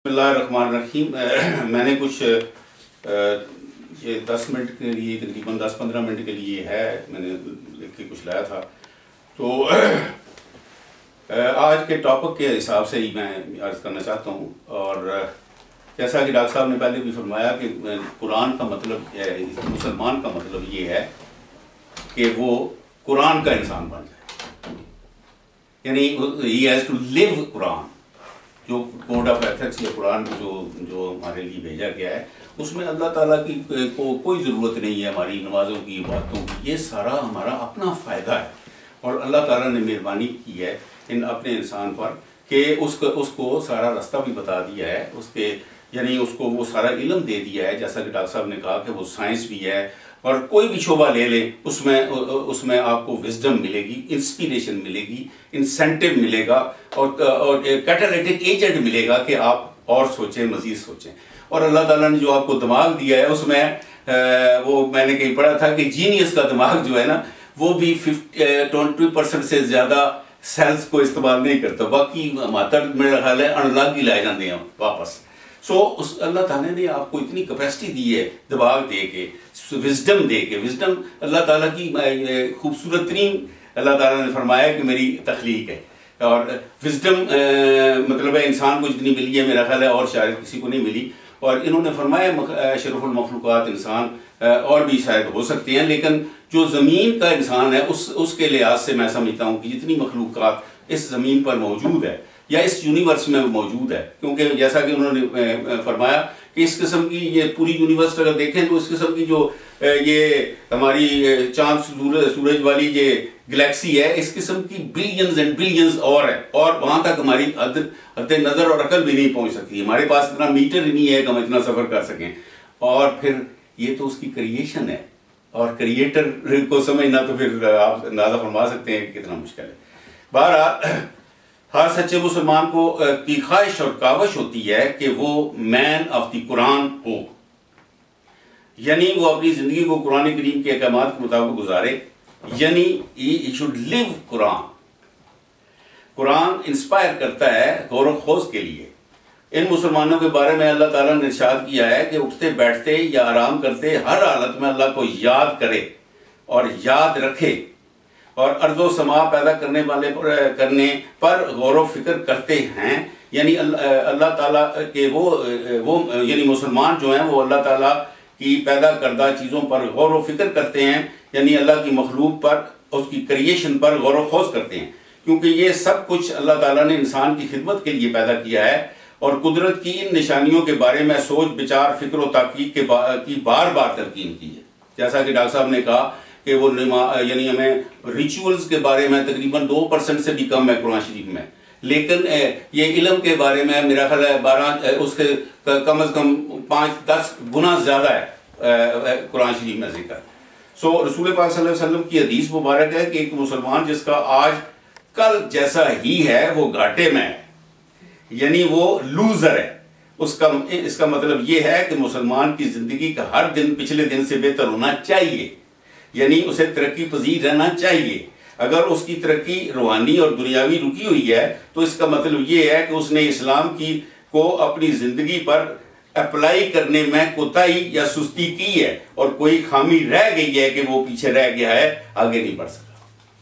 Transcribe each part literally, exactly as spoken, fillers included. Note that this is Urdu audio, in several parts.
بسم اللہ الرحمن الرحیم. میں نے کچھ یہ دس منٹ کے لیے تقریباً دس پندرہ منٹ کے لیے ہے میں نے لکھ کے کچھ لایا تھا. تو آج کے ٹاپک کے حساب سے ہی میں عرض کرنا چاہتا ہوں. اور جیسا کہ ڈاکٹر صاحب نے پہلے بھی فرمایا کہ قرآن کا مطلب مسلمان کا مطلب یہ ہے کہ وہ قرآن کا انسان بن جائے, یعنی ہی ہیز ٹو لیو قرآن. جو کوڈ آف ایتھکس یا قرآن جو جو ہمارے لیے بھیجا گیا ہے اس میں اللہ تعالیٰ کی کو کوئی ضرورت نہیں ہے ہماری نمازوں کی, باتوں کی. یہ سارا ہمارا اپنا فائدہ ہے اور اللہ تعالیٰ نے مہربانی کی ہے ان اپنے انسان پر کہ اس کو اس کو سارا راستہ بھی بتا دیا ہے, اس کے یعنی اس کو وہ سارا علم دے دیا ہے. جیسا کہ ڈاکٹر صاحب نے کہا کہ وہ سائنس بھی ہے اور کوئی بھی شعبہ لے لیں اس میں اس میں آپ کو وزڈم ملے گی, انسپیریشن ملے گی, انسینٹیو ملے گا اور کیٹالیٹک ایجنٹ ملے گا کہ آپ اور سوچیں, مزید سوچیں. اور اللہ تعالیٰ نے جو آپ کو دماغ دیا ہے اس میں وہ میں نے کہیں پڑھا تھا کہ جینیس کا دماغ جو ہے نا وہ بھی ٹوینٹی پرسینٹ سے زیادہ سیلز کو استعمال نہیں کرتا, باقی ماتر میرا خیال ہے انلگ ہی لائے جاتے ہیں واپس. سو اس اللہ تعالیٰ نے آپ کو اتنی کیپیسٹی دی ہے دماغ دے کے, وزڈم دے کے. وزڈم اللہ تعالیٰ کی خوبصورت ترین اللہ تعالیٰ نے فرمایا کہ میری تخلیق ہے. اور وزڈم مطلب ہے انسان کو جتنی ملی ہے میرا خیال ہے اور شاید کسی کو نہیں ملی. اور انہوں نے فرمایا اشرف المخلوقات انسان اور بھی شاید ہو سکتے ہیں, لیکن جو زمین کا انسان ہے اس اس کے لحاظ سے میں سمجھتا ہوں کہ جتنی مخلوقات اس زمین پر موجود ہے یا اس یونیورس میں موجود ہے, کیونکہ جیسا کہ انہوں نے فرمایا کہ اس قسم کی یہ پوری یونیورس اگر دیکھیں تو اس قسم کی جو یہ ہماری چاند سورج والی یہ گلیکسی ہے اس قسم کی بلینز اینڈ بلینز اور ہے, اور وہاں تک ہماری حد حد نظر اور عقل بھی نہیں پہنچ سکتی. ہمارے پاس اتنا میٹر ہی نہیں ہے کہ ہم اتنا سفر کر سکیں. اور پھر یہ تو اس کی کریشن ہے اور کریٹر کو سمجھنا تو پھر آپ اندازہ فرما سکتے ہیں کہ کتنا مشکل ہے. بہرحال ہر سچے مسلمان کو کی خواہش اور کاوش ہوتی ہے کہ وہ مین آف دی قرآن ہو, یعنی وہ اپنی زندگی کو قرآن کریم کے احکامات کے مطابق گزارے, یعنی he should leave Quran. Quran inspire کرتا ہے غور و خوض کے لیے. ان مسلمانوں کے بارے میں اللہ تعالیٰ نے ارشاد کیا ہے کہ اٹھتے بیٹھتے یا آرام کرتے ہر حالت میں اللہ کو یاد کرے اور یاد رکھے, اور ارض و سما پیدا کرنے والے پر کرنے پر غور و فکر کرتے ہیں. یعنی اللہ تعالیٰ کے وہ وہ یعنی مسلمان جو ہیں وہ اللہ تعالیٰ کی پیدا کردہ چیزوں پر غور و فکر کرتے ہیں, یعنی اللہ کی مخلوق پر, اس کی کریشن پر غور و خوض کرتے ہیں, کیونکہ یہ سب کچھ اللہ تعالیٰ نے انسان کی خدمت کے لیے پیدا کیا ہے. اور قدرت کی ان نشانیوں کے بارے میں سوچ بچار فکر و تحقیق کے با کی بار بار تلقین کی ہے. جیسا کہ ڈاکٹر صاحب نے کہا کہ وہ یعنی ہمیں ریچولز کے بارے میں تقریباً دو پرسنٹ سے بھی کم ہے قرآن شریف میں, لیکن یہ علم کے بارے میں میرا خیال ہے بارہ اس کے کم از کم پانچ دس گنا زیادہ ہے قرآن شریف میں ذکر. سو رسول پاک صلی اللہ علیہ وسلم کی حدیث مبارک ہے کہ ایک مسلمان جس کا آج کل جیسا ہی ہے وہ گھاٹے میں ہے, یعنی وہ لوزر ہے. اس کا اس کا مطلب یہ ہے کہ مسلمان کی زندگی کا ہر دن پچھلے دن سے بہتر ہونا چاہیے, یعنی اسے ترقی پذیر رہنا چاہیے. اگر اس کی ترقی روحانی اور دنیاوی رکی ہوئی ہے تو اس کا مطلب یہ ہے کہ اس نے اسلام کی کو اپنی زندگی پر اپلائی کرنے میں کوتاہی یا سستی کی ہے, اور کوئی خامی رہ گئی ہے کہ وہ پیچھے رہ گیا ہے, آگے نہیں بڑھ سکا.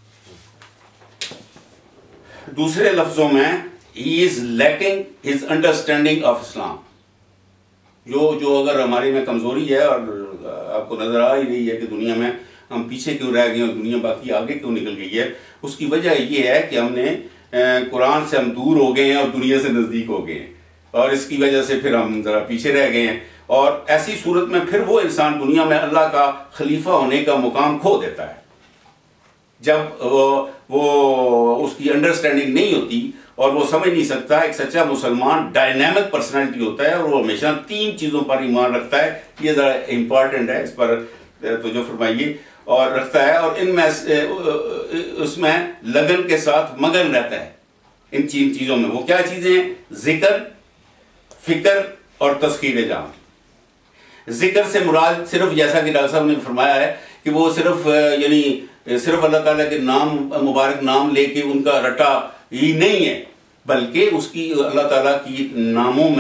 دوسرے لفظوں میں he is lacking his understanding of Islam. جو جو اگر ہمارے میں کمزوری ہے اور آپ کو نظر آ ہی رہی ہے کہ دنیا میں ہم پیچھے کیوں رہ گئے اور دنیا باقی آگے کیوں نکل گئی ہے, اس کی وجہ یہ ہے کہ ہم نے قرآن سے ہم دور ہو گئے ہیں اور دنیا سے نزدیک ہو گئے ہیں, اور اس کی وجہ سے پھر ہم ذرا پیچھے رہ گئے ہیں. اور ایسی صورت میں پھر وہ انسان دنیا میں اللہ کا خلیفہ ہونے کا مقام کھو دیتا ہے جب وہ, وہ اس کی انڈرسٹینڈنگ نہیں ہوتی اور وہ سمجھ نہیں سکتا. ایک سچا مسلمان ڈائنامک پرسنالٹی ہوتا ہے اور وہ ہمیشہ تین چیزوں پر ایمان رکھتا ہے. یہ ذرا امپورٹنٹ ہے, اس پر توجہ فرمائیے. اور رکھتا ہے اور ان میں اس میں لگن کے ساتھ مگن رہتا ہے ان تین چیزوں میں. وہ کیا چیزیں ہیں؟ ذکر, فکر اور تذکیر جان. ذکر سے مراد صرف جیسا کہ ڈاکٹر صاحب نے فرمایا ہے کہ وہ صرف یعنی صرف اللہ تعالیٰ کے نام مبارک نام لے کے ان کا رٹا ہی نہیں ہے, بلکہ اس کی اللہ تعالیٰ کی ناموں میں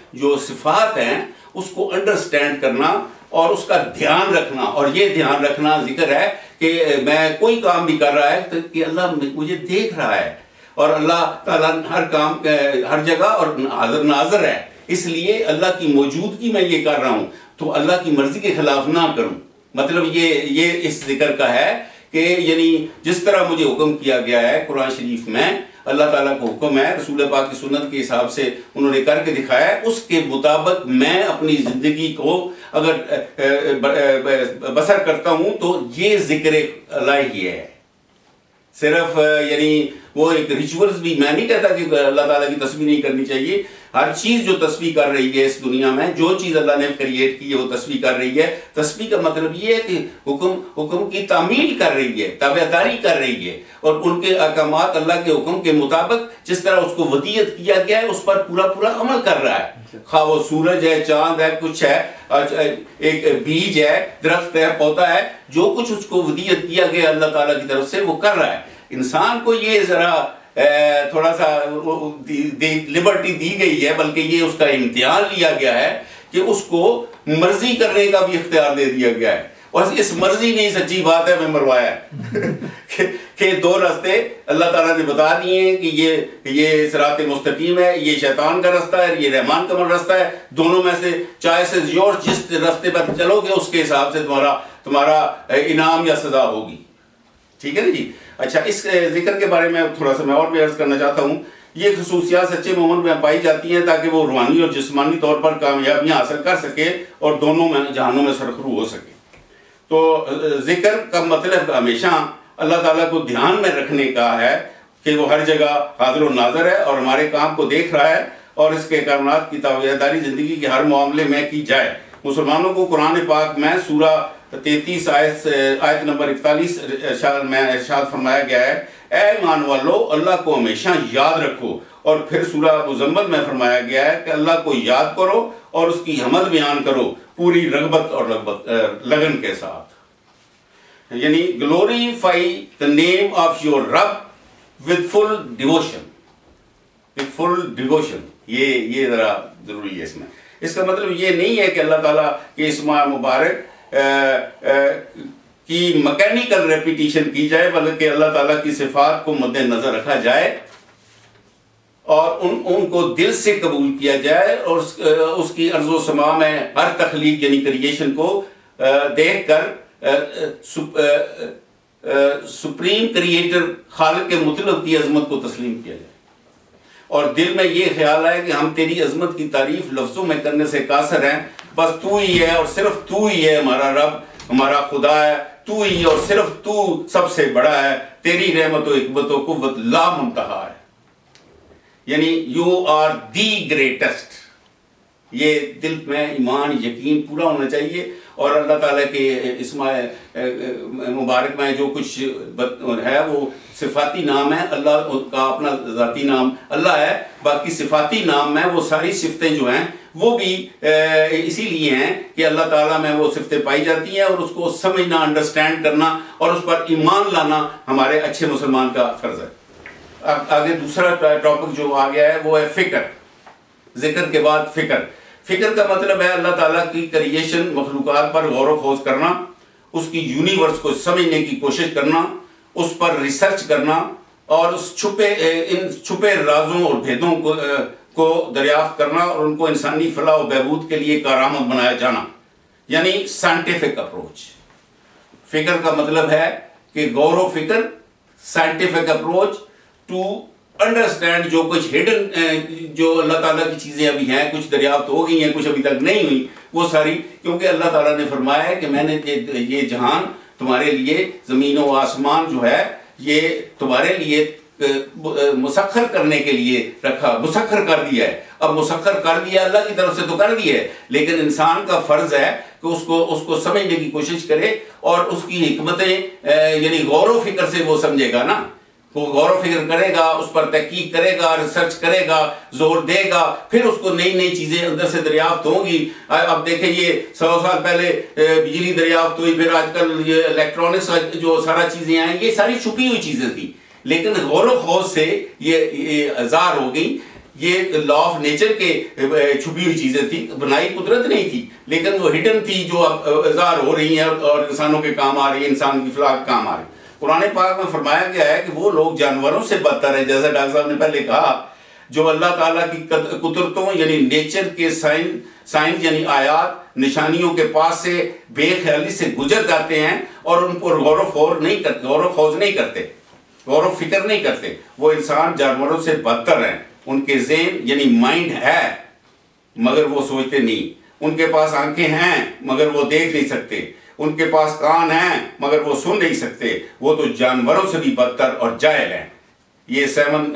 جو صفات ہیں اس کو انڈرسٹینڈ کرنا اور اس کا دھیان رکھنا. اور یہ دھیان رکھنا ذکر ہے کہ میں کوئی کام بھی کر رہا ہے تو کہ اللہ مجھے دیکھ رہا ہے اور اللہ تعالیٰ ہر کام ہر جگہ اور حاضر ناظر ہے. اس لیے اللہ کی موجودگی میں یہ کر رہا ہوں تو اللہ کی مرضی کے خلاف نہ کروں. مطلب یہ یہ اس ذکر کا ہے کہ یعنی جس طرح مجھے حکم کیا گیا ہے قرآن شریف میں، اللہ تعالیٰ کو حکم ہے، رسول پاک کی سنت کے حساب سے انہوں نے کر کے دکھایا ہے، اس کے مطابق میں اپنی زندگی کو اگر بسر کرتا ہوں تو یہ ذکر اللہ ہی ہے. صرف یعنی وہ ایک ریچولز بھی، میں نہیں کہتا کہ اللہ تعالیٰ کی تسبیح نہیں کرنی چاہیے. ہر چیز جو تسبیح کر رہی ہے اس دنیا میں، جو چیز اللہ نے کریٹ کی ہے وہ تسبیح کر رہی ہے. تسبیح کا مطلب یہ ہے کہ حکم حکم کی تعمیل کر رہی ہے، تابعداری کر رہی ہے، اور ان کے احکامات اللہ کے حکم کے مطابق جس طرح اس کو ودیت کیا گیا ہے اس پر پورا پورا عمل کر رہا ہے. خواہ وہ سورج ہے، چاند ہے، کچھ ہے، ایک بیج ہے، درخت ہے، پودا ہے، جو کچھ اس کو ودیت کیا گیا اللہ تعالیٰ کی طرف سے وہ کر رہا ہے. انسان کو یہ ذرا تھوڑا سا لبرٹی دی گئی ہے، بلکہ یہ اس کا امتحان لیا گیا ہے کہ اس کو مرضی کرنے کا بھی اختیار دے دیا گیا ہے. اور اس مرضی نہیں سچی بات ہے میں مروایا ہے کہ دو راستے اللہ تعالیٰ نے بتا دیے ہیں کہ یہ یہ صراط مستقیم ہے، یہ شیطان کا رستہ ہے، یہ رحمان کا رستہ ہے. دونوں میں سے چوائس از یورز، جس راستے پر چلو گے اس کے حساب سے تمہارا تمہارا انعام یا سزا ہوگی. ٹھیک ہے نا جی. اچھا، اس ذکر کے بارے میں تھوڑا سا میں اور بھی عرض کرنا چاہتا ہوں. یہ خصوصیات سچے مومن میں پائی جاتی ہیں تاکہ وہ روحانی اور جسمانی طور پر کامیابیاں حاصل کر سکے اور دونوں میں جہانوں میں سرخرو ہو سکے. تو ذکر کا مطلب ہمیشہ اللہ تعالیٰ کو دھیان میں رکھنے کا ہے کہ وہ ہر جگہ حاضر و ناظر ہے اور ہمارے کام کو دیکھ رہا ہے، اور اس کے کارنامات کی تابعداری زندگی کے ہر معاملے میں کی جائے. مسلمانوں کو قرآن پاک میں سورہ تینتیس آیت آیت نمبر اکتالیس میں ارشاد فرمایا گیا ہے، اے ایمان والو اللہ کو ہمیشہ یاد رکھو. اور پھر سورہ مزمل میں فرمایا گیا ہے کہ اللہ کو یاد کرو اور اس کی حمد بیان کرو پوری رغبت اور رغبت لگن کے ساتھ. یعنی glorify the name of your رب with full devotion, with full devotion. یہ یہ ذرا ضروری ہے اس میں. اس کا مطلب یہ نہیں ہے کہ اللہ تعالیٰ کے اسم مبارک کی مکینیکل ریپیٹیشن کی جائے، بلکہ اللہ تعالیٰ کی صفات کو مد نظر رکھا جائے اور ان ان کو دل سے قبول کیا جائے، اور اس, اس کی ارض و سما میں ہر تخلیق یعنی کریشن کو دیکھ کر سپریم کریٹر خالق کے مطلب کی عظمت کو تسلیم کیا جائے، اور دل میں یہ خیال ہے کہ ہم تیری عظمت کی تعریف لفظوں میں کرنے سے قاصر ہیں، بس تو ہی ہے اور صرف تو ہی ہے ہمارا رب، ہمارا خدا ہے، تو ہی اور صرف تو سب سے بڑا ہے، تیری رحمت و حکمت و قوت لا منتہا ہے. یعنی یو آر دی گریٹسٹ. یہ دل میں ایمان یقین پورا ہونا چاہیے. اور اللہ تعالیٰ کے اسم مبارک میں جو کچھ ہے وہ صفاتی نام ہے، اللہ کا اپنا ذاتی نام اللہ ہے، باقی صفاتی نام میں وہ ساری صفتیں جو ہیں وہ بھی اسی لیے ہیں کہ اللہ تعالیٰ میں وہ صفتیں پائی جاتی ہیں، اور اس کو سمجھنا، انڈرسٹینڈ کرنا اور اس پر ایمان لانا ہمارے اچھے مسلمان کا فرض ہے. اب آگے دوسرا ٹاپک جو آ گیا ہے وہ ہے فکر. ذکر کے بعد فکر. فکر کا مطلب ہے اللہ تعالیٰ کی کریشن مخلوقات پر غور و خوض کرنا، اس کی یونیورس کو سمجھنے کی کوشش کرنا، اس پر ریسرچ کرنا، اور اس چھپے ان چھپے رازوں اور بھیدوں کو کو دریافت کرنا، اور ان کو انسانی فلاح و بہبود کے لیے کارآمد بنایا جانا، یعنی سائنٹیفک اپروچ. فکر کا مطلب ہے کہ غور و فکر، سائنٹیفک اپروچ ٹو انڈرسٹینڈ جو کچھ ہڈن جو اللہ تعالیٰ کی چیزیں ابھی ہیں، کچھ دریافت ہو گئی ہیں، کچھ ابھی تک نہیں ہوئی، وہ ساری، کیونکہ اللہ تعالیٰ نے فرمایا ہے کہ میں نے یہ جہان تمہارے لیے، زمین و آسمان جو ہے یہ تمہارے لیے مسخر کرنے کے لیے رکھا، مسخر کر دیا ہے. اب مسخر کر دیا اللہ کی طرف سے تو کر دیا ہے، لیکن انسان کا فرض ہے کہ اس کو اس کو سمجھنے کی کوشش کرے، اور اس کی حکمتیں یعنی غور و فکر سے وہ سمجھے گا نا. وہ غور و فکر کرے گا، اس پر تحقیق کرے گا، ریسرچ کرے گا، زور دے گا، پھر اس کو نئی نئی چیزیں اندر سے دریافت ہوں گی. اب دیکھیں یہ سو سال پہلے بجلی دریافت ہوئی، پھر آج کل یہ الیکٹرانکس جو سارا چیزیں آئیں، یہ ساری چھپی ہوئی چیزیں تھیں، لیکن غور و خوض سے یہ ظاہر ہو گئی. یہ لا آف نیچر کے چھپی ہوئی چیزیں تھی، بنائی قدرت نہیں تھی، لیکن وہ ہڈن تھی جو اب اظہار ہو رہی ہیں اور انسانوں کے کام آ رہی ہیں، انسان کی فلاح کے کام آ رہی ہے۔ قرآن پاک میں فرمایا گیا ہے کہ وہ لوگ جانوروں سے بدتر ہیں، جیسا ڈاکٹر صاحب نے پہلے کہا، جو اللہ تعالیٰ کی قدرتوں یعنی نیچر کے سائن سائنس یعنی آیات نشانیوں کے پاس سے بے خیالی سے گزر جاتے ہیں اور ان پر غور و خوض نہیں کرتے غور و خوض نہیں کرتے غور و فکر نہیں کرتے۔ وہ انسان جانوروں سے بدتر ہیں۔ ان کے ذہن یعنی مائنڈ ہے مگر وہ سوچتے نہیں، ان کے پاس آنکھیں ہیں مگر وہ دیکھ نہیں سکتے، ان کے پاس کان ہیں مگر وہ سن نہیں سکتے، وہ تو جانوروں سے بھی بدتر اور جاہل ہیں۔ یہ سیون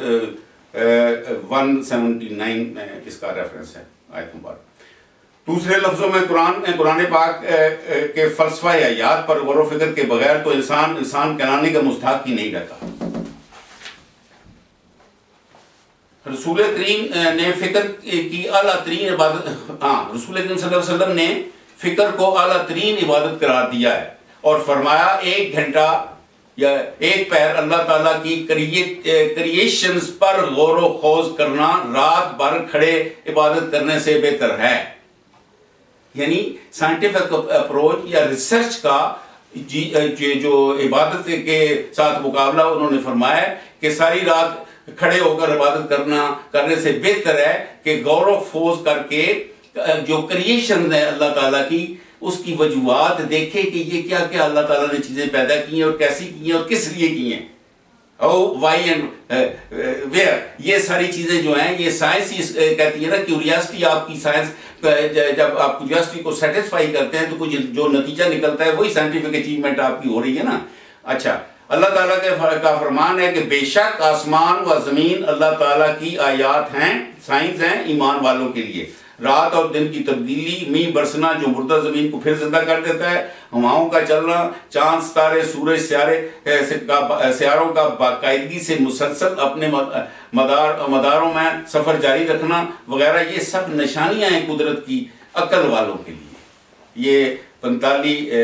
ون سیونٹی نائن اس کا ریفرنس ہے آیت مبارک۔ دوسرے لفظوں میں قرآن قرآن پاک کے فلسفہ یا یاد پر غور و فکر کے بغیر تو انسان انسان کہلانے کا مستحق ہی نہیں رہتا۔ رسول کریم نے فکر کی اعلیٰ ترین عبادت ہاں رسول کریم صلی اللہ علیہ وسلم نے فکر کو اعلیٰ ترین عبادت قرار دیا ہے اور فرمایا ایک گھنٹہ یا ایک پیر اللہ تعالیٰ کی کریشنز پر غور و خوض کرنا رات بھر کھڑے عبادت کرنے سے بہتر ہے۔ یعنی سائنٹیفک اپروچ یا ریسرچ کا جو عبادت کے ساتھ مقابلہ انہوں نے فرمایا کہ ساری رات کھڑے ہو کر عبادت کرنا کرنے سے بہتر ہے کہ غور و خوض کر کے جو کریشن ہے اللہ تعالیٰ کی اس کی وجوہات دیکھے کہ یہ کیا کیا اللہ تعالیٰ نے چیزیں پیدا کی ہیں اور کیسی کی ہیں اور کس لیے کی ہیں، او وائی اینڈ ویئر، یہ ساری چیزیں جو ہیں یہ سائنس ہی کہتی ہے نا۔ کیوریاسٹی آپ کی سائنس جب آپ کیوریاسٹی کو سیٹسفائی کرتے ہیں تو کچھ جو نتیجہ نکلتا ہے وہی سائنٹیفک اچیومنٹ آپ کی ہو رہی ہے نا۔ اچھا، اللہ تعالیٰ کا فرمان ہے کہ بے شک آسمان و زمین اللہ تعالیٰ کی آیات ہیں، سائنس ہیں ایمان والوں کے لیے۔ رات اور دن کی تبدیلی، میہ برسنا جو مردہ زمین کو پھر زندہ کر دیتا ہے، ہواؤں کا چلنا، چاند ستارے سورج سیارے سیاروں کا باقاعدگی سے مسلسل اپنے مدار مداروں میں سفر جاری رکھنا وغیرہ، یہ سب نشانیاں ہیں قدرت کی عقل والوں کے لیے۔ یہ پینتالیس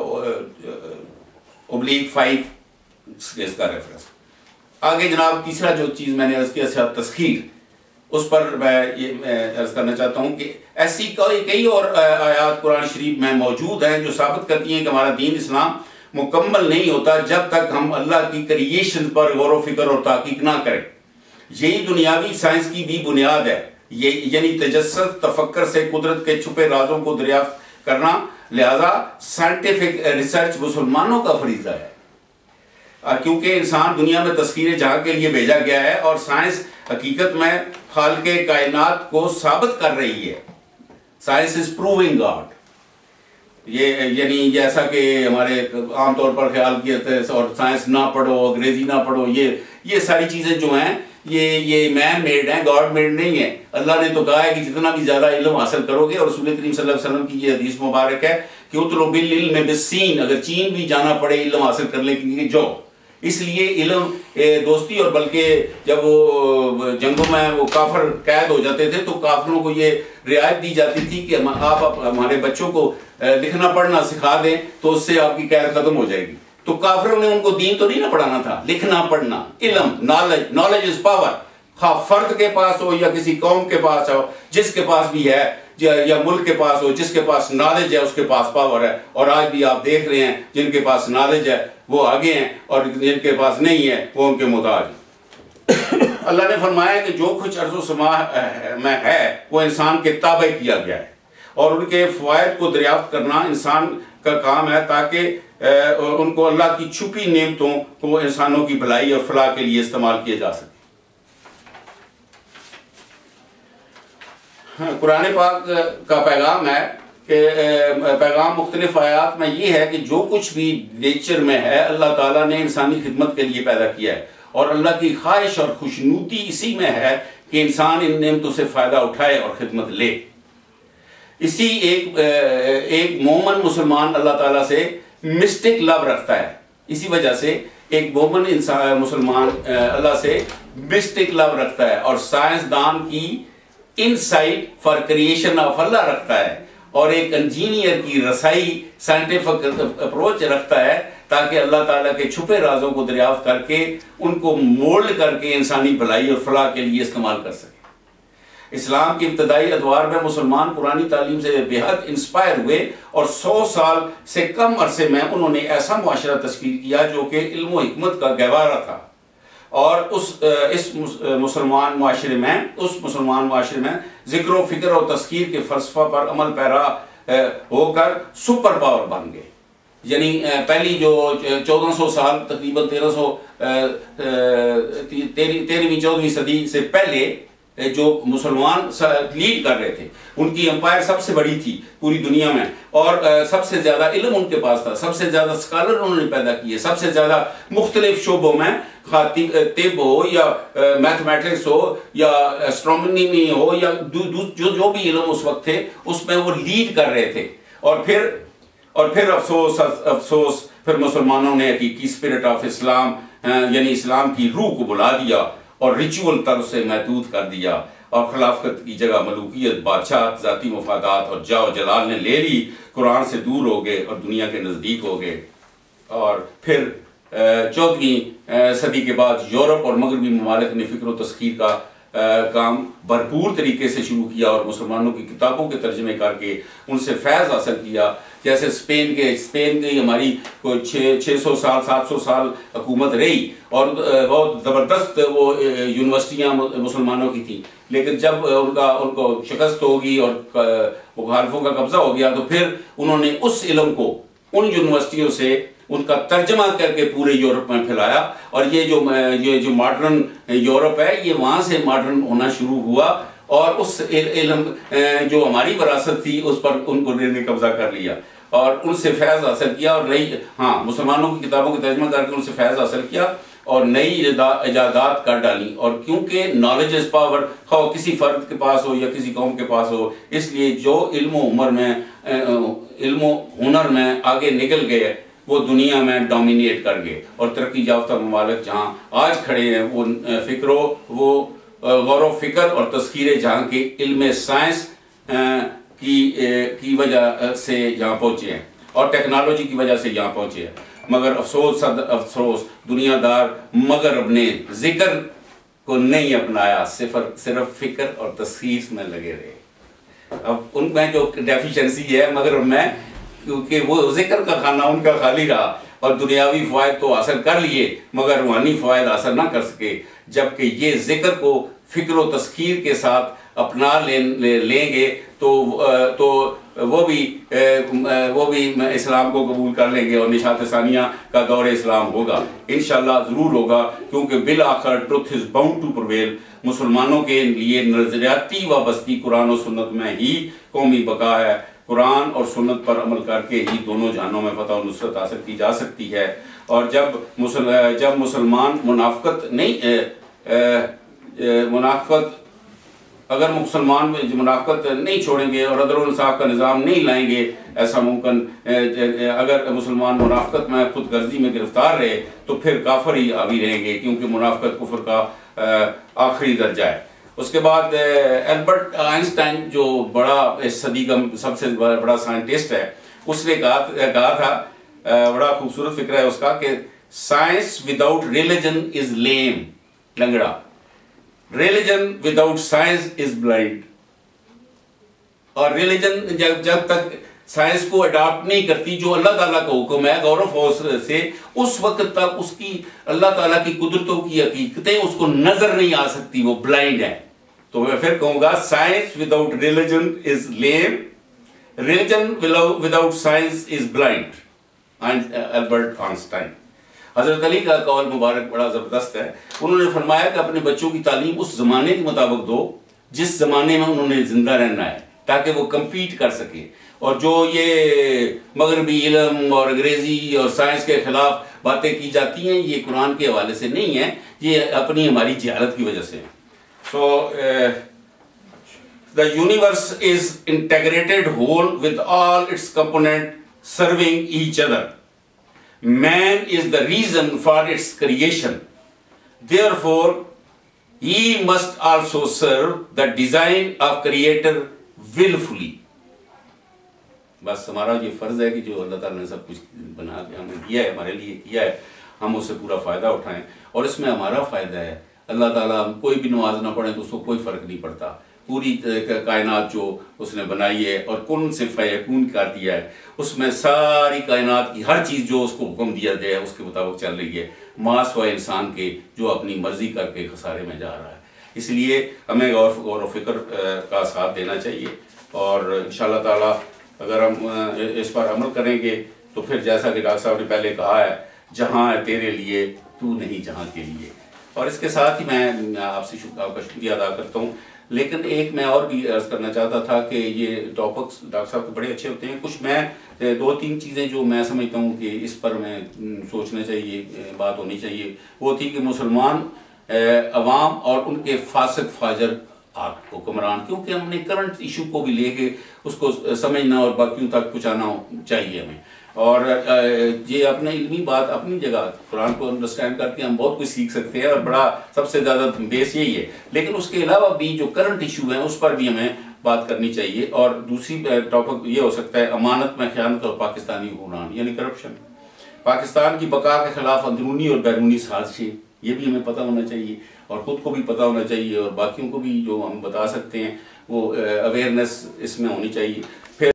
ابلیغ فائیو اس کا ریفرنس۔ آگے جناب تیسرا جو چیز میں نے عرض کیا تسخیر، اس پر میں یہ عرض کرنا چاہتا ہوں کہ ایسی کئی اور آیات قرآن شریف میں موجود ہیں جو ثابت کرتی ہیں کہ ہمارا دین اسلام مکمل نہیں ہوتا جب تک ہم اللہ کی کریشن پر غور و فکر اور تحقیق نہ کریں۔ یہی دنیاوی سائنس کی بھی بنیاد ہے، یہ یعنی تجسس تفکر سے قدرت کے چھپے رازوں کو دریافت کرنا۔ لہذا سائنٹیفک ریسرچ مسلمانوں کا فریضہ ہے، کیونکہ انسان دنیا میں تسخیر جہاں کے لیے بھیجا گیا ہے اور سائنس حقیقت میں خالق کائنات کو ثابت کر رہی ہے۔ Science is proving God. یہ یعنی جیسا کہ ہمارے عام طور پر خیال کیا جاتا ہے اور سائنس نہ پڑھو، انگریزی نہ پڑھو، یہ یہ ساری چیزیں جو ہیں یہ یہ مین میڈ ہیں، گاڈ میڈ نہیں ہے۔ اللہ نے تو کہا ہے کہ جتنا بھی زیادہ علم حاصل کرو گے، اور رسول کریم صلی اللہ علیہ وسلم کی یہ حدیث مبارک ہے کہ اطلب العلم بالسین، اگر چین بھی جانا پڑے علم حاصل کرنے کے لیے جاؤ۔ اس لیے علم دوستی، اور بلکہ جب وہ جنگوں میں وہ کافر قید ہو جاتے تھے تو کافروں کو یہ رعایت دی جاتی تھی کہ آپ ہمارے بچوں کو لکھنا پڑھنا سکھا دیں تو اس سے آپ کی قید ختم ہو جائے گی۔ تو کافروں نے ان کو دین تو نہیں نہ پڑھانا تھا، لکھنا پڑھنا، علم، نالج نالج از پاور، خواہ فرد کے پاس ہو یا کسی قوم کے پاس ہو، جس کے پاس بھی ہے یا ملک کے پاس ہو، جس کے پاس نالج ہے اس کے پاس پاور ہے۔ اور آج بھی آپ دیکھ رہے ہیں جن کے پاس نالج ہے وہ آگے ہیں اور جن کے پاس نہیں ہے وہ ان کے محتاج ہیں۔ اللہ نے فرمایا کہ جو کچھ ارض و سماء میں ہے وہ انسان کے تابع کیا گیا ہے، اور ان کے فوائد کو دریافت کرنا انسان کا کام ہے تاکہ ان کو اللہ کی چھپی نعمتوں کو انسانوں کی بھلائی اور فلاح کے لیے استعمال کیا جا سکے۔ قرآن پاک کا پیغام ہے کہ پیغام مختلف آیات میں یہ ہے کہ جو کچھ بھی نیچر میں ہے اللہ تعالیٰ نے انسانی خدمت کے لیے پیدا کیا ہے، اور اللہ کی خواہش اور خوشنودی اسی میں ہے کہ انسان ان نعمتوں سے فائدہ اٹھائے اور خدمت لے۔ اسی ایک ایک مومن مسلمان اللہ تعالیٰ سے مسٹک لو رکھتا ہے، اسی وجہ سے ایک مومن انسان مسلمان اللہ سے مسٹک لو رکھتا ہے، اور سائنسدان کی انسائٹ فار کریشن آف اللہ رکھتا ہے، اور ایک انجینئر کی رسائی سائنٹیفک اپروچ رکھتا ہے تاکہ اللہ تعالیٰ کے چھپے رازوں کو دریافت کر کے ان کو مولڈ کر کے انسانی بھلائی اور فلاح کے لیے استعمال کر سکے۔ اسلام کی ابتدائی ادوار میں مسلمان قرآنی تعلیم سے بے حد انسپائر ہوئے اور سو سال سے کم عرصے میں انہوں نے ایسا معاشرہ تشکیل کیا جو کہ علم و حکمت کا گہوارہ تھا، اور اس اس مسلمان معاشرے میں اس مسلمان معاشرے میں ذکر و فکر اور تذکیر کے فلسفہ پر عمل پیرا ہو کر سپر پاور بن گئے۔ یعنی پہلی جو چودہ سو سال تقریباً تیرہ سو تیرہویں چودہویں صدی سے پہلے جو مسلمان لیڈ کر رہے تھے، ان کی امپائر سب سے بڑی تھی پوری دنیا میں، اور سب سے زیادہ علم ان کے پاس تھا، سب سے زیادہ اسکالر انہوں نے پیدا کیے، سب سے زیادہ مختلف شعبوں میں، طب ہو یا میتھمیٹکس ہو یا اسٹرونومی ہو یا جو جو بھی علم اس وقت تھے اس میں وہ لیڈ کر رہے تھے۔ اور پھر اور پھر افسوس افسوس پھر مسلمانوں نے حقیقی اسپرٹ آف اسلام یعنی اسلام کی روح کو بلا دیا اور ریچول طرز سے محدود کر دیا، اور خلافت کی جگہ ملوکیت، بادشاہ، ذاتی مفادات اور جاہ و جلال نے لے لی، قرآن سے دور ہو گئے اور دنیا کے نزدیک ہو گئے۔ اور پھر چودہویں صدی کے بعد یورپ اور مغربی ممالک نے فکر و تسخیر کا کام بھرپور طریقے سے شروع کیا اور مسلمانوں کی کتابوں کے ترجمے کر کے ان سے فیض حاصل کیا۔ جیسے اسپین کے اسپین کی ہماری کوئی چھ چھ سو سال سات سو سال حکومت رہی اور بہت زبردست وہ یونیورسٹیاں مسلمانوں کی تھیں، لیکن جب ان کا ان کو شکست ہوگی اور مخالفوں کا قبضہ ہو گیا تو پھر انہوں نے اس علم کو ان یونیورسٹیوں سے ان کا ترجمہ کر کے پورے یورپ میں پھیلایا، اور یہ جو یہ جو ماڈرن یورپ ہے یہ وہاں سے ماڈرن ہونا شروع ہوا، اور اس علم جو ہماری وراثت تھی اس پر ان کو نے قبضہ کر لیا اور ان سے فیض حاصل کیا، اور نئی ہاں مسلمانوں کی کتابوں کا ترجمہ کر کے ان سے فیض حاصل کیا اور نئی ایجادات کر ڈالی۔ اور کیونکہ نالج از پاور، خواہ کسی فرد کے پاس ہو یا کسی قوم کے پاس ہو، اس لیے جو علم و عمر میں علم و ہنر میں آگے نکل گئے وہ دنیا میں ڈومینیٹ کر گئے، اور ترقی یافتہ ممالک جہاں آج کھڑے ہیں وہ فکر و وہ غور و فکر اور تذکیر جہاں کے علم سائنس کی کی وجہ سے یہاں پہنچے ہیں اور ٹیکنالوجی کی وجہ سے یہاں پہنچے ہیں۔ مگر افسوس صد افسوس دنیا دار مغرب نے ذکر کو نہیں اپنایا، صرف صرف فکر اور تذکیر میں لگے رہے۔ اب ان میں جو ڈیفیشنسی ہے مغرب میں، کیونکہ وہ ذکر کا کھانا ان کا خالی رہا اور دنیاوی فوائد تو حاصل کر لیے مگر روحانی فوائد حاصل نہ کر سکے، جبکہ یہ ذکر کو فکر و تذکیر کے ساتھ اپنا لیں گے تو تو وہ بھی وہ بھی اسلام کو قبول کر لیں گے اور نشاط ثانیہ کا دور اسلام ہوگا، انشاءاللہ ضرور ہوگا، کیونکہ بالآخر truth is bound to prevail. مسلمانوں کے لیے نظریاتی وابستی قرآن و سنت میں ہی قومی بقا ہے، قرآن اور سنت پر عمل کر کے ہی دونوں جہانوں میں فتح و نصرت حاصل کی جا سکتی ہے۔ اور جب مسل جب مسلمان منافقت نہیں منافقت اگر مسلمان منافقت نہیں چھوڑیں گے اور عدل و انصاف کا نظام نہیں لائیں گے، ایسا ممکن اگر مسلمان منافقت میں خود غرضی میں گرفتار رہے تو پھر کافر ہی حاوی رہیں گے، کیونکہ منافقت کفر کا آخری درجہ ہے۔ اس کے بعد البرٹ آئنسٹائن جو بڑا اس صدی کا سب سے بڑا سائنٹسٹ ہے، اس نے کہا کہا تھا، بڑا خوبصورت فکر ہے اس کا، کہ science without religion is lame, لنگڑا، religion without science is blind. اور ریلیجن جب جب تک سائنس کو اڈاپٹ نہیں کرتی جو اللہ تعالیٰ کا حکم ہے غور و خوض سے، اس وقت تک اس کی اللہ تعالیٰ کی قدرتوں کی حقیقتیں اس کو نظر نہیں آ سکتی، وہ بلائنڈ ہے۔ تو میں پھر کہوں گا science without religion is lame, religion without science is blind. Albert Einstein. Hazrat Ali کا قول مبارک بڑا زبردست ہے، انہوں نے فرمایا کہ اپنے بچوں کی تعلیم اس زمانے کے مطابق دو جس زمانے میں انہوں نے زندہ رہنا ہے، تاکہ وہ کمپیٹ کر سکے۔ اور جو یہ مغربی علم اور انگریزی اور سائنس کے خلاف باتیں کی جاتی ہیں یہ قرآن کے حوالے سے نہیں ہیں، یہ اپنی ہماری جہالت کی وجہ سے ہیں۔ So uh, the universe is integrated whole with all its components serving each other. Man is the reason for its creation. Therefore, he must also serve the design of Creator willfully. بس ہمارا یہ فرض ہے کہ جو اللہ تعالیٰ نے سب کچھ بنا کے ہمیں دیا ہے، ہمارے لیے کیا ہے، ہم اس سے پورا فائدہ اٹھائیں، اور اس میں ہمارا فائدہ ہے۔ اللہ تعالیٰ ہم کوئی بھی نماز نہ پڑھیں تو اس کو کوئی فرق نہیں پڑتا، پوری کائنات جو اس نے بنائی ہے اور کن سے فیکون کر دیا ہے، اس میں ساری کائنات کی ہر چیز جو اس کو حکم دیا گیا ہے اس کے مطابق چل رہی ہے، ما سوائے انسان کے جو اپنی مرضی کر کے خسارے میں جا رہا ہے۔ اس لیے ہمیں غور غور و فکر کا ساتھ دینا چاہیے، اور انشاءاللہ تعالیٰ اگر ہم اس پر عمل کریں گے تو پھر جیسا کہ ڈاکٹر صاحب نے پہلے کہا ہے، جہاں ہے تیرے لیے تو نہیں جہاں کے لیے۔ اور اس کے ساتھ ہی میں آپ سے آپ کا شکریہ ادا کرتا ہوں، لیکن ایک میں اور بھی عرض کرنا چاہتا تھا کہ یہ ٹاپکس ڈاکٹر صاحب کے بڑے اچھے ہوتے ہیں، کچھ میں دو تین چیزیں جو میں سمجھتا ہوں کہ اس پر میں سوچنا چاہیے، بات ہونی چاہیے، وہ تھی کہ مسلمان عوام اور ان کے فاسق فاجر حکمران، کیونکہ ہم نے کرنٹ ایشو کو بھی لے کے اس کو سمجھنا اور باقیوں تک پہنچانا چاہیے ہمیں، اور یہ اپنے علمی بات اپنی جگہ، قرآن کو انڈرسٹینڈ کر کے ہم بہت کچھ سیکھ سکتے ہیں، اور بڑا سب سے زیادہ بیس یہی ہے، لیکن اس کے علاوہ بھی جو کرنٹ ایشو ہیں اس پر بھی ہمیں بات کرنی چاہیے۔ اور دوسری ٹاپک یہ ہو سکتا ہے امانت میں خیانت اور پاکستانی حکمران یعنی کرپشن، پاکستان کی بقا کے خلاف اندرونی اور بیرونی سازشیں، یہ بھی ہمیں پتہ ہونا چاہیے، اور خود کو بھی پتہ ہونا چاہیے، اور باقیوں کو بھی جو ہم بتا سکتے ہیں وہ اویئرنیس اس میں ہونی چاہیے۔ پھر